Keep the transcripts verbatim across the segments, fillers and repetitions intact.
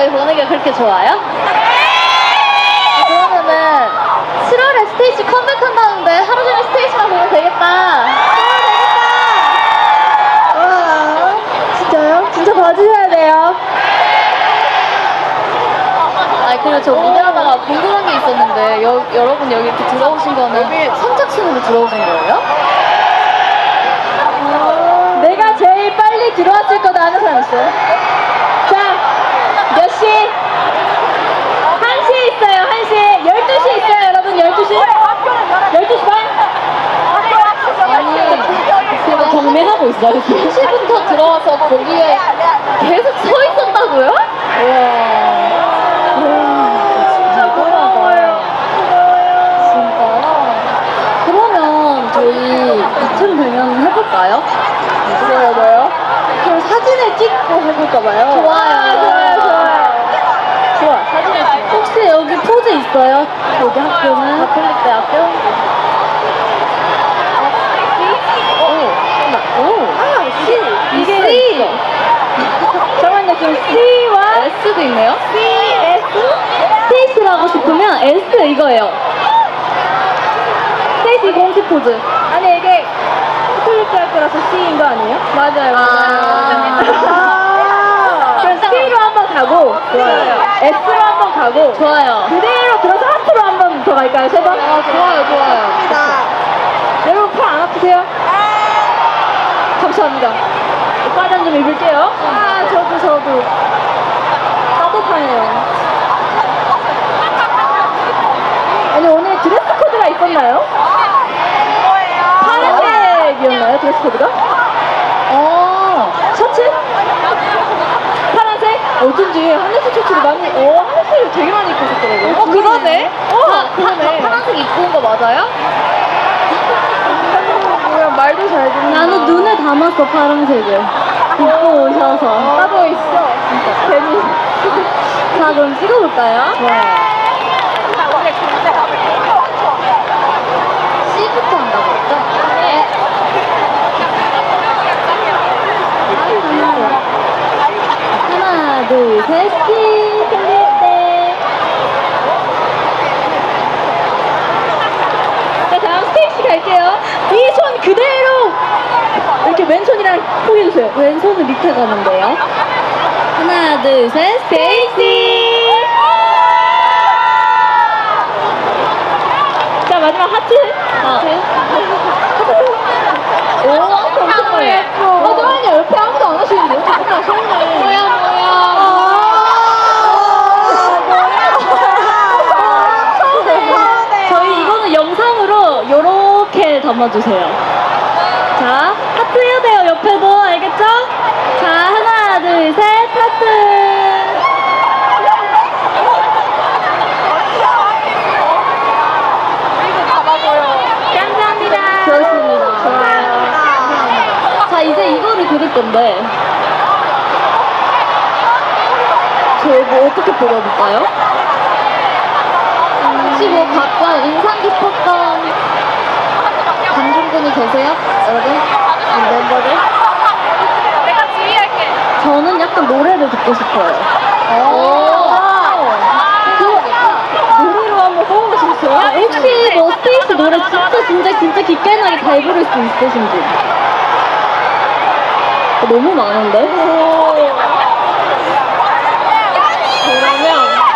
저희 보는 게 그렇게 좋아요? 그러면은 칠월에 스테이지 컴백한다는데 하루 종일 스테이지만 보면 되겠다. 와, 진짜요? 진짜 봐주셔야 돼요. 아니 그리고 저 무대하다가 궁금한 게 있었는데 여, 여러분 여기 이렇게 들어오신 거는 여기 선착순으로 들어오신 거예요? 어, 내가 제일 빨리 들어왔을 거다 하는 사람 있어요? 자, 몇 시? 한 시에 있어요, 한 시에. 열두 시 있어요, 여러분, 열두 시? 열두 시 반? 아니 제가 경매하고 있어요, 지금. 한 시부터 들어와서 거기에 계속 서 있었다고요? 우와. 진짜 고마워요. 진짜. 그러면 저희 이쯤 되면 해볼까요? 뭐요, 뭐요? 그럼 사진을 찍고 해볼까봐요. 좋아요. 아, 좋아요, 좋아요. 좋아, 사진을 찍고. 혹시 여기 포즈 있어요? 여기 학교는? 가톨릭 대학교? 오, 오. 아, C. 이게 C. 있어. 잠깐만요, 지금 C와 S도 있네요? C, S? 스테이시를 하고 싶으면 S 이거예요. 스테이시 공식 포즈. 아니, 이게 카톨릭 대학교라서 C인 거 아니에요? 맞아요, 아, 그럼 C로 한번 가고, 좋아요. S로 한번 가고, 좋아요. 그대로 들어서 하트로 한번 더 갈까요? 세 번? 아, 좋아요, 좋아요. 여러분, 팔 안 아프세요? 감사합니다. 과장 좀 입을게요. 아, 저도, 저도. 따뜻하네요. 아니, 오늘 드레스 코드가 있었나요? 파란색이었나요, 드레스 코드가? 어, 셔츠? 파란색? 어쩐지 하늘색 셔츠를 많이, 어, 하늘색을 되게 많이 입고 있었더라고요. 어, 그러네? 어, 아, 그러네. 파란색 입고 온 거 맞아요? 뭐야, 말도 잘 듣는 나는 눈에 담았어, 파란색을. 입고 오셔서. 나도 있어. 진짜. 괜히. 자, 그럼 찍어볼까요? 네. C부터 한다고 했죠? 네. 하나, 둘, 셋, C. 클릭 때. 자, 다음 스테이지 갈게요. 이 손 그대로 이렇게 왼손이랑 포개주세요. 왼손을 밑에 가는데요. 하나, 둘, 셋, 스테이시. 자, 마지막 하트. 어. 오, 엄청 예뻐. 어, 잠깐만요. 옆에 아무도 안 하시는데요? 잠깐만, 서운해. 뭐야, 뭐야. 저희 이거는 영상으로 요렇게 담아주세요. 자, 하트 해야 돼요, 옆에도. 알겠죠? 자, 하나, 둘, 셋, 하트. 감사합니다. 좋습니다. 좋아요. 자, 이제 이거를 들을 건데. 저희 뭐 어떻게 보여볼까요? 혹시 뭐 각자 인상 깊었던 감정분이 계세요? 여러분? 이 멤버들? 내가 지휘할게. 저는 약간 노래를 듣고 싶어요. 오. 노래로 한번 뽑아보시겠어요? 아, 혹시 뭐 스테이시 노래 진짜 진짜 진짜 기깔나게 잘 부를 수 있으신지? 어, 너무 많은데? 그러면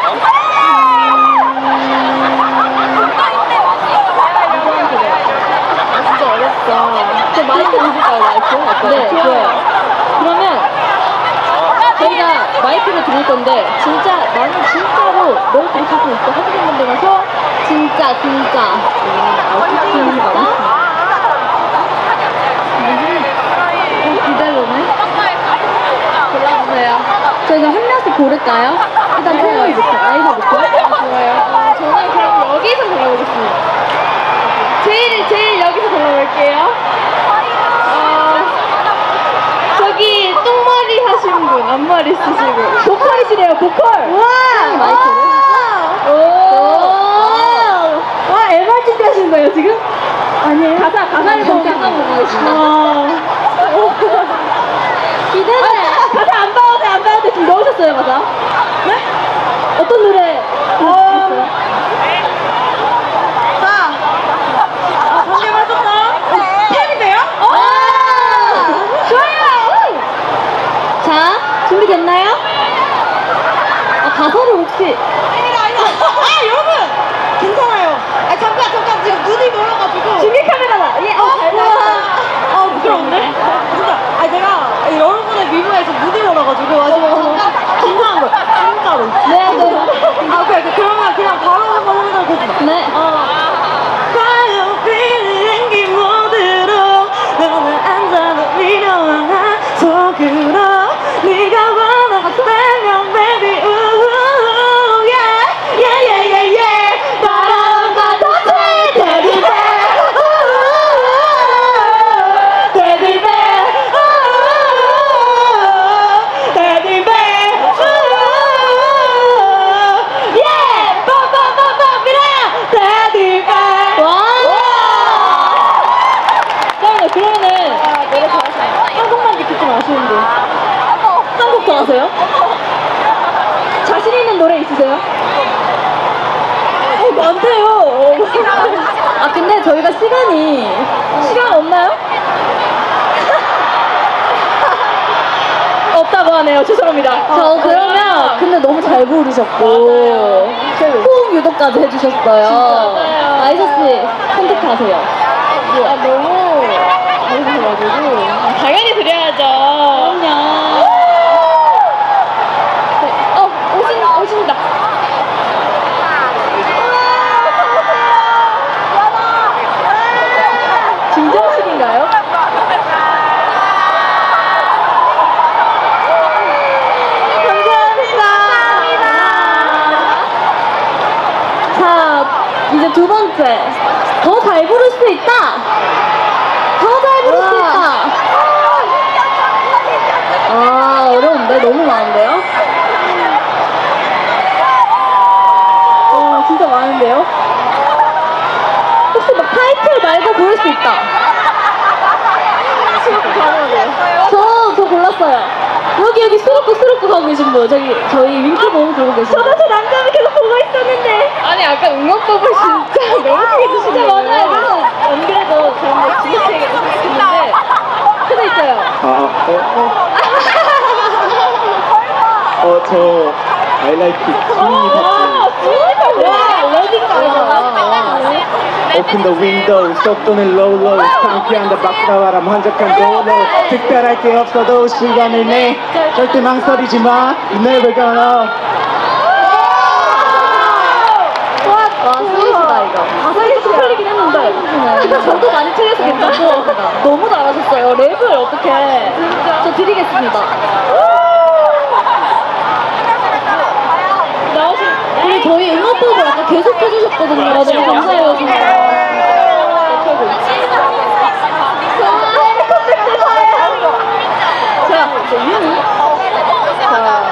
아, 진짜 어렵다. 저 마이크 드릴까요, 마이크? 네, 좋아요. 그러면 저희가 마이크를 드릴 건데 진짜 나는 진짜로 널 그렇게 하고 있어 하시는 분들 가서 진짜 진짜 어떻게 하는 거 알았어. 기다려네. 골라주세요. 저희가 한 명씩 고를까요? 일단 태연이부터, 아이사부터. 좋아요. 저는 그럼 여기서 골라보겠습니다. 제일, 제일 여기서 골라볼게요. 어, 저기 똥머리 하신 분, 앞머리 쓰시고. 보컬이시네요, 보컬. 우와! 마이크를. 오! 와, 엠알 준비하신 거예요, 지금? 아니에요. 가사, 가사를 보고 가사 보고 계신다. 기대돼. 가사 안 봐도 돼, 안 봐도 돼. 지금 넣으셨어요, 가사? 네? 어떤 노래 불러주시겠어요? 자, 관계 맞췄나요? 템이 돼요? 좋아요! 자, 준비됐나요? 아, 가사를 혹시. 아니다, 아니다. 아, 여러분! 괜찮아요. 아, 잠깐, 잠깐. 지금 눈이 멀어가지고. 중계 카메라다! 예, 어, 잘 나왔어. 아, 부끄러운데? 진짜. 아, 제가 여러분의 미모에서 눈이 멀어가지고. 아, 지금 잠깐 긴장한 거예요. 진짜로. 네, 네. 아, 오케이, 오케이. 그러면 그냥 바로 한번 해보도록 하겠습니다. 네. 어. 가요비는 기 모드로 너는 앉아도 미련한 속으로 네가 원한다면 baby ooh yeah yeah yeah yeah yeah 바람 받아 teddy bear ooh teddy bear ooh teddy bear ooh yeah 빠빠빠빠 미라야 teddy bear 와! 잠깐만요, 그러면은 한국만 듣기 좀 아쉬운데. 한국 더 아세요? 자신 있는 노래 있으세요? 어, 많대요. 아, 근데 저희가 시간이. 시간 없나요? 없다고 하네요. 죄송합니다. 저 그러면 근데 너무 잘 부르셨고 호응 유도까지 해주셨어요. 아이사 씨 선택하세요. 아 너무 잘해주셔가지고 당연히 드려야죠. 그럼요. 네. 어 오신 오신다. 진정식인가요? 자, 이제 두 번째. 더 잘 부를 수 있다. 더 잘 부를 수 있다. 아, 어려운데? 너무 많은데요? 와, 진짜 많은데요? 혹시 막 타이틀 말고 부를 수 있다. 저, 저 골랐어요. 여기, 여기 스루꾸 스루꾸 가고 계신 분. 저기, 저희 윙크 보고 들고 계신 분. 저도 저 남자를 계속 보고 있었는데. 아니, 아까 응원법을 진짜 너무 크게 주시네요. 진짜 많아요. 안 그래도 저는 지나치게 생각했는데. 하나 있어요. 아, 어, 어, 어, 저 I like it. 지민이 봤어요. 와, 레딩가. Open the window, 속도는 low low. 상쾌한 데 바퀴바람 한적한 도로. 특별할 게 없어도 시간을 내. 절대 망설이지 마. You never gonna. 와, 스윗이다, 이거. 가사에서 틀리긴 했는데. 저도 많이 틀려서 괜찮고. 너무 잘하셨어요. 랩을 어떻게. 저 드리겠습니다. 나오신. 우리 저희 응원법을 아까 계속 해주셨거든요. 너무 감사해요, 진짜. 최고. 자, 이제 윤이. 자.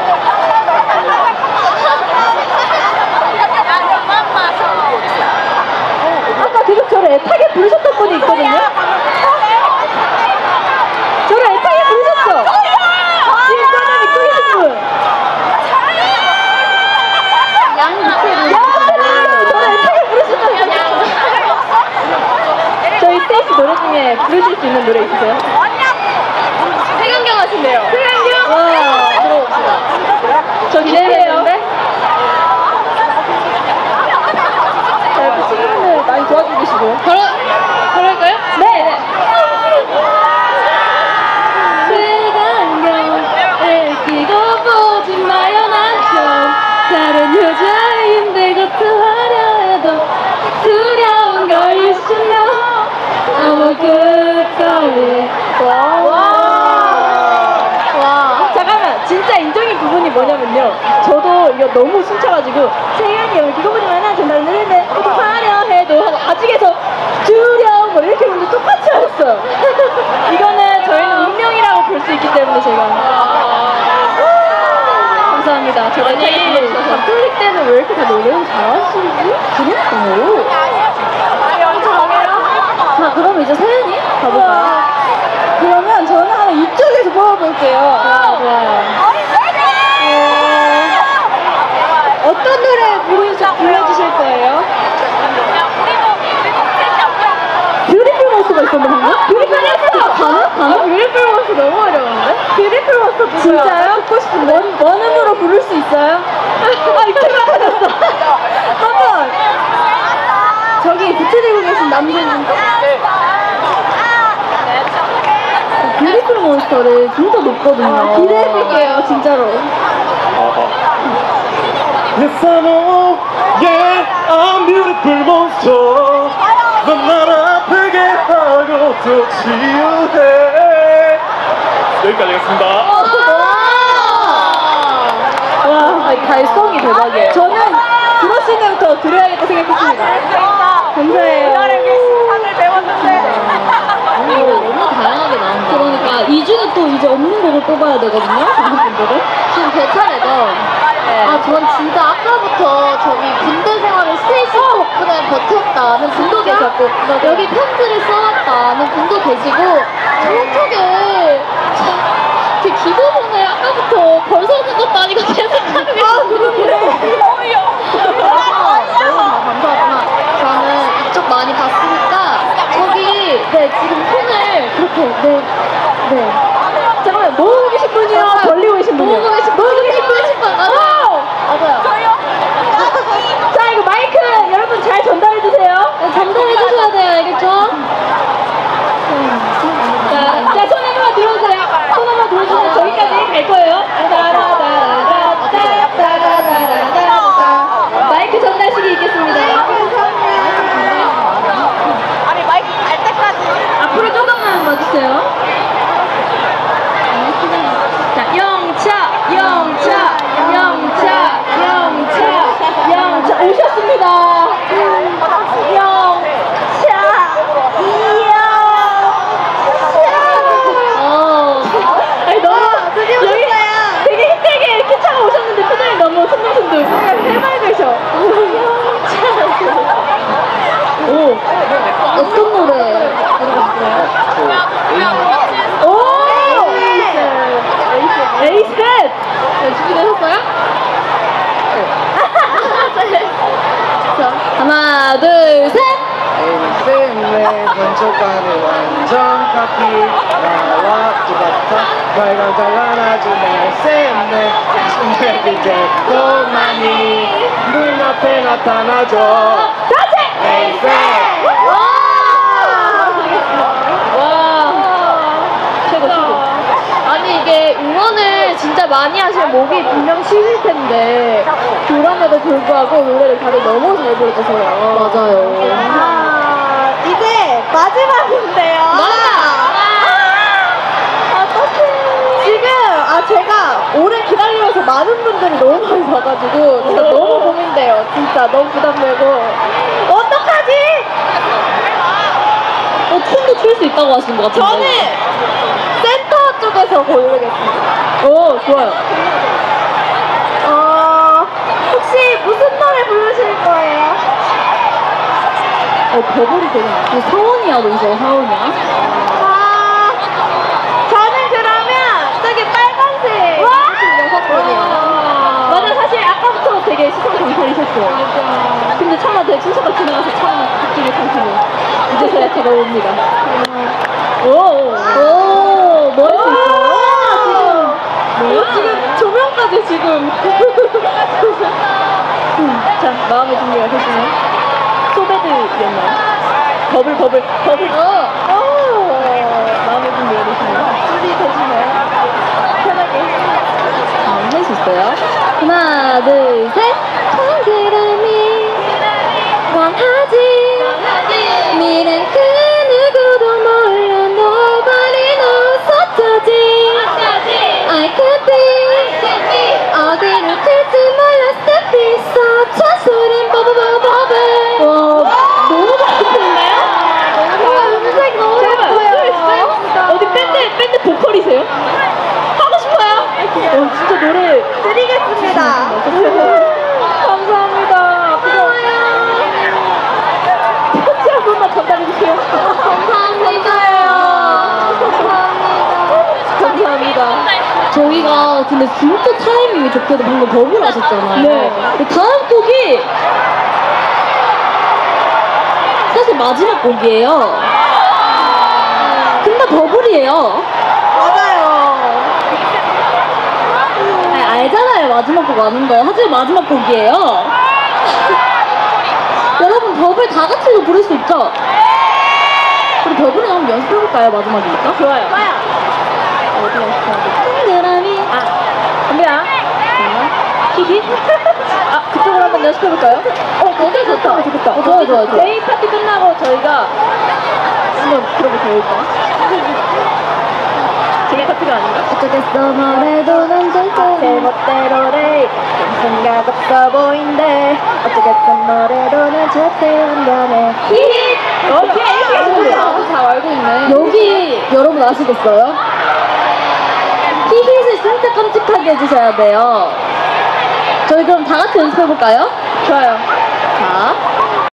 아까 계속 저를 애타게 부르셨던 분이 있거든요? 저를 애타게 부르셨어! 지금 저를 믿고 계신 분! 양 밑에를 저를 애타게 부르셨던 분! 저희 스테이시 노래 중에 부르실 수 있는 노래 있으세요? 색안경 하신대요. 색안경? 와, 들어봅시다. 저 기대해요. 자, 옆에 친구분들 많이 도와주고 계시고. 바로, 바로 할까요? 네! 색안경을 끼고 보지 마요, 난좀 다른 여자인데 겉을 화려해도 두려운 걸 you should know I'm a good girl. 와. 와. 잠깐만, 진짜 인정인 부분이 뭐냐면요. 저도 이거 너무 숨차가지고 세연이 이거 보지 마요, 전 다른 여자인데 겉을 화려해도 하고 아직에서 두려운 걸 이렇게 보는데 똑같이 하셨어요. 이거는 저희는 운명이라고 볼 수 있기 때문에 제가. 감사합니다. 제가 아니, 가톨릭 때는 왜 이렇게 다 노래를 잘하시지? 그러니까요. 자, 그럼 이제 세연이 가볼까요? 그러면 저는 하나 이쪽에서 뽑아볼게요. 좋아요, 좋아요. 어, 어떤 아, 뷰티풀 몬스터 너무 어려운데? 뷰티풀 몬스터 누구야? 진짜요? 듣고 싶은데. 원, 원음으로 부를 수 있어요? 아, 입체가 터졌어. 한번. 저기 부채 들고 계신 남자분. 뷰티풀 몬스터를 진짜 높거든요. 기대해볼게요, 진짜로. Yes, I know, yeah, I'm beautiful monster. 넌 날 아프게 하고 또 치유해. 여기까지 하겠습니다. 와, 발성이 대박이에요. 저는 들었을 때부터 들어야겠다 생각했습니다. 감사해요. 상을 배웠는데. 아니, 이거 너무 다양하게 나온다. 그러니까 이 중에 또 이제 없는 곡을 뽑아야 되거든요. 다른 분들은. 지금 제 차례죠? 아, 전 진짜 아까부터 저기 군대 생활을 스테이시 덕분에 버텼다는 분도 계셨고, 여기 편지를 써놨다는 분도 계시고, 저쪽에 제 기도문을 아까부터 벌서는 것도 아니고 계속 하고 계시는데. 너무 감사하지만 저는 이쪽 많이 봤으니까 저기 네 지금 손을 그렇게 네 네. 잠깐만 모으고 계신 분이요? 벌리고 계신 분이요? 모으고 계신 분 모으고 계신 분 맞아요. 맞아요. 자 이거 마이크 여러분 잘 전달해 주세요. 네, 전달해 주셔야 돼요. 알겠죠? 자, 자, 손 한번 들어주세요. 손 한번 들어주세요. 저기까지 갈 거예요. 마이크 전달식이 있겠습니다. 아니 마이크 갈 때까지. 앞으로 조금만 와주세요. 자, 영차, 영차, 영차, 영차, 영차 오셨습니다. 영차, 어. 아니 너무 여기 되게 힘들게 이렇게 차가 오셨는데 표정이 너무 순둥순둥 해맑으셔. 오, 어떤 노래 오! 에이스! 네, 준비되셨어요? 자, 하나, 둘, 셋! 내 번쩍하는 완전 카피 나와 똑같아 빨간 달라나지 날 쌤내 숨을 이제 또 많이 눈앞에 나타나줘 다시! 에이스! 와! 와! 최고, 최고. 아니, 이게 응원을 진짜 많이 하시면 목이 분명 쉬실 텐데, 그럼에도 불구하고 노래를 다들 너무 잘 부르셔서요. 맞아요. 아, 이제 마지막인데요. 아, 어떡해. 지금 아 제가 오래 기다리면서 많은 분들이 너무 많이 봐가지고 제가 너무 고민돼요. 진짜 너무 부담되고 어떡하지? 어, 춤도 출 수 있다고 하시는 것 같은데. 저는 센터 쪽에서 고르겠습니다. 오, 좋아요. 어 혹시 무슨 노래 부르실 거예요? 어, 버블이 되게 많아. 사원이야, 너 이거 사원이야? 아 저는 그러면 저기 빨간색 여섯 분이요. 맞아, 사실 아까부터 되게 시선 강탈이셨어요. 근데 차마 되게 순서가 지나가서 차마 갑자기 강탈을. 이제서야 제가 옵니다. 오, 오, 뭐 할 수 있어요? 지금 어, 지금 조명까지 지금 음, 자, 마음의 준비가 되시면 소베드였나요? 버블, 버블, 버블. 어, 어, 마음의 준비가 되시나요? 준비되시나요? 편하게. 음, 할 수 있어요? 하나, 둘, 셋! 동그라미 원하지 미련 그 누구도 몰라 Nobody knows 어쩌지 I could be 어디로 튈지 몰라 Step is up 잔소린 버버버버버 와, 너무 잘하시는데요? 음색 너무 예뻐요. 어디 밴드, 밴드 보컬이세요? 하고 싶어요? 어, 진짜 노래 드리겠습니다. 감사합니다. 편지 한 번만 전달해주세요. 감사합니다. 감사합니다. 저희가 근데 진짜 타이밍이 좋게도 방금 버블 하셨잖아요. 네. 다음 곡이 사실 마지막 곡이에요. 근데 둘 다 더블이에요. 맞아요. 아니, 알잖아요. 마지막 곡 아는 거. 하지만 마지막 곡이에요. 여러분 더블 다 같이도 부를 수 있죠? 우리 더블을 한번 연습해볼까요? 마지막이니까. 좋아요. 어디 연습해야 동그라미. 아, 갑니다. 히히. 아, 그쪽으로 한번 연습해볼까요? 어, 오케이, 좋다. 좋겠다. 어, 좋아요, 좋아요, 좋아요. 데이 파티 끝나고 저희가 한번 들어보세요, 일단. 데이 파티가 아닌가? 어쩌겠어, 뭐래도 난 절대. 제 멋대로래 좀 생각 없어 보인대 어쩌겠어 뭐래도 난 절대 안 변해 히히 오케이 나도 잘 알고 있네. 여기 여러분 아시겠어요? 히힛을 진짜 깜찍하게 해주셔야 돼요. 저희 그럼 다 같이 연습해볼까요? 좋아요 자,